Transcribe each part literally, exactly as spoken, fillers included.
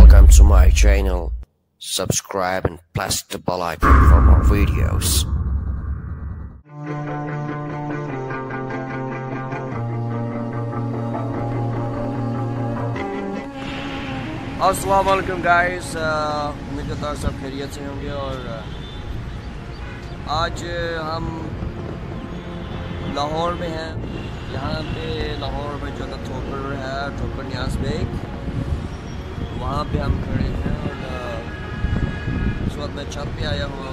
Welcome to my channel. Subscribe and press the bell icon for more videos. अस्सलाम वालेकुम guys, उम्मीद करता हूँ सब खैरियत से होंगे। और आज हम लाहौर में हैं। यहाँ पे लाहौर में जो ना ठोकर है, ठोकर न्यास बेग, वहाँ पे हम खड़े हैं। और इस वक्त मैं छत पे आया हुआ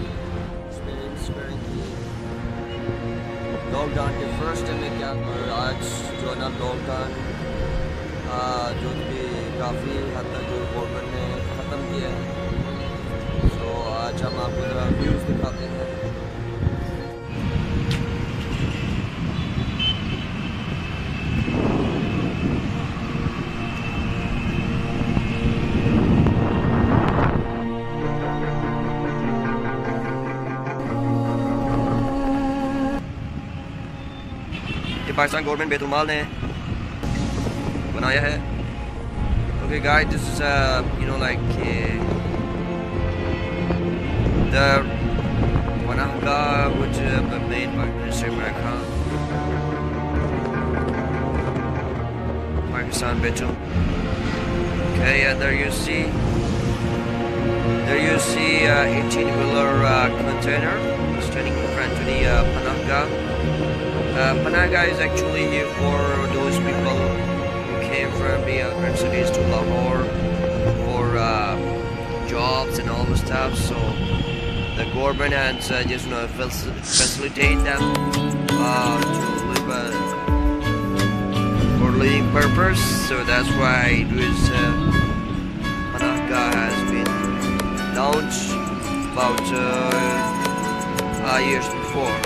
लॉकडाउन के फर्स्ट डे में क्या, और आज जो ना लॉकडाउन जो कि काफ़ी हद तक जो गवर्नमेंट ने ख़त्म किया है। तो आज हम आपको ज़रा व्यूज़ दिखाते हैं। ये पाकिस्तान गवर्नमेंट बैतुल-माल ने बनाया है। Okay guys, this is uh, you know like uh, the Panahga which uh, made by Minister Imran Khan, Pakistan Betul. Okay, and there you see, there you see uh, eighteen wheeler uh, container standing in front of the uh, Panahga. Uh, Panahga is actually here for those people came from the other cities to Lahore for uh, jobs and all the stuff. So the government has uh, just you know facilitate them uh, to live uh, for living purpose. So that's why this uh, Panahga has been launched about uh, uh, years before.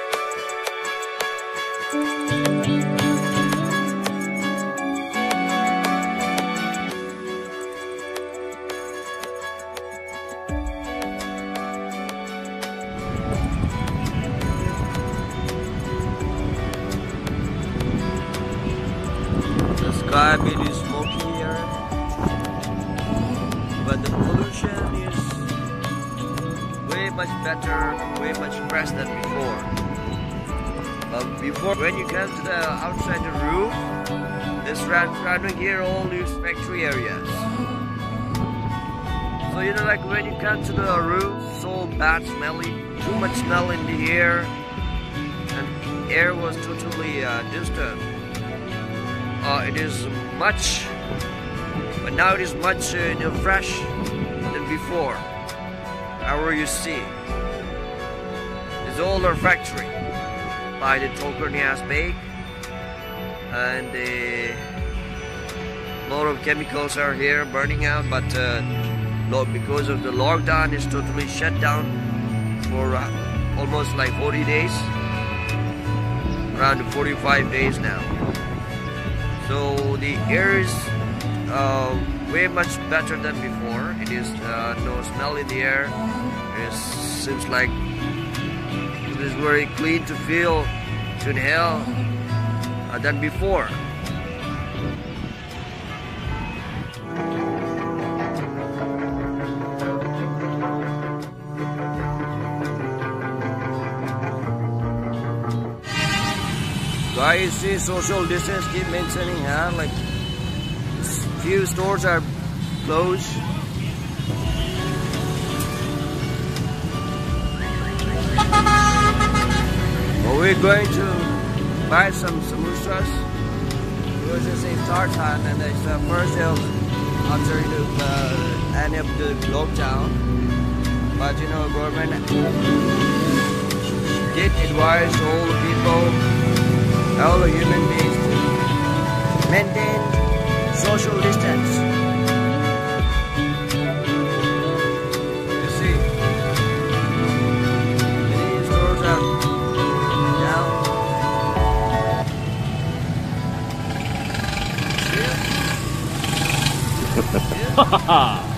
Sky bit is smoky here, but the pollution is way much better, way much fresh than before. But before, when you come to the outside the roof, it's surrounding here all these factory areas. So you know, like when you come to the roof, so bad smelly, too much smell in the air, and air was totally uh, disturbed. Uh, it is much, but now it is much uh, you know, fresh than before. However, you see, it's all our factory by the Toker Nias Bake, and a lot of chemicals are here burning out. But uh, because of the lockdown, it's totally shut down for uh, almost like forty days, around forty-five days now. So the air is uh, way much better than before. It is uh, no smell in the air. It seems like it is very clean to feel, to inhale uh, than before. Guys, see, social distance keep maintaining here. Like few stores are closed. Well, we're going to buy some samosas because it's iftar time and it's the first day after the uh, end of the lockdown. But you know, government did advise all the people, all the human beings to maintain social distance. You see, many stores are down. See? Yeah.